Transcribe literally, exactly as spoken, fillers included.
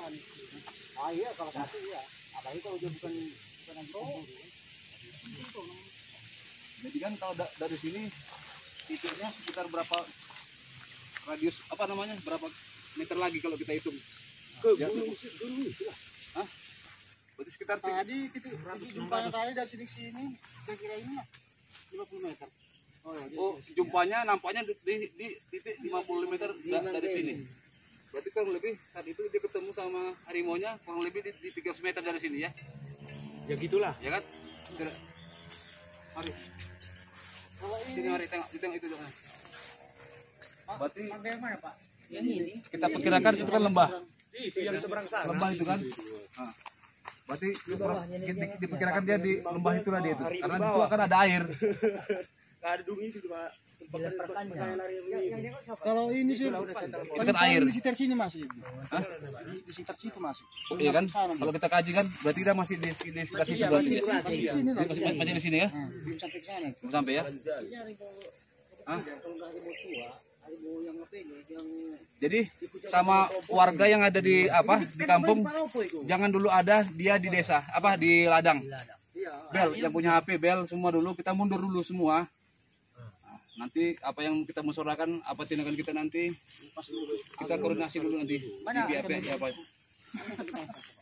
Ah iya kalau satu ya. Apalagi kalau dia bukan bukan lagi pemburu. Jadi kan kalau da dari sini titiknya sekitar berapa radius apa namanya berapa meter lagi kalau kita hitung Ke ya, gunung gunung itu lah. Hah? Berarti sekitar Tadi titik jumpanya tadi dari sini ke sini kira-kira ini lah lima puluh meter. Oh, ya, oh jumpanya nampaknya di, di, di titik lima puluh meter da dari sini. Berarti kurang lebih saat itu dia ketemu sama harimaunya kurang lebih di, di tiga ratus meter dari sini ya. ya gitulah. Ya kan? Tidak. Mari. Kalau Sini mari tengok, tengok itu dong. Berarti yang mana, Pak? Yang ini. kita perkirakan itu kan lembah. Itu yang seberang sana. Lembah itu kan. Nah, berarti di, diperkirakan dia di lembah itulah dia itu. Karena itu akan ada air. Enggak ada dungi itu, Pak. Kalau ini sih Dekat air. di sekitar sini masih. Hah? Di, di sekitar situ masih. Oh, iya kan? Kalau kita kaji kan berarti kita masih di, di sekitar situ berarti. Di sini lah. Masih, masih di sini ya? Belum sampai ke sana. Belum sampai ya? Hah? Jadi sama warga yang ada di apa di kampung jangan dulu ada dia di desa apa di ladang. Bel yang punya H P bel semua dulu kita mundur dulu semua. Nah, nanti apa yang kita musyawarahkan apa tindakan kita nanti kita koordinasi dulu nanti di B P apa.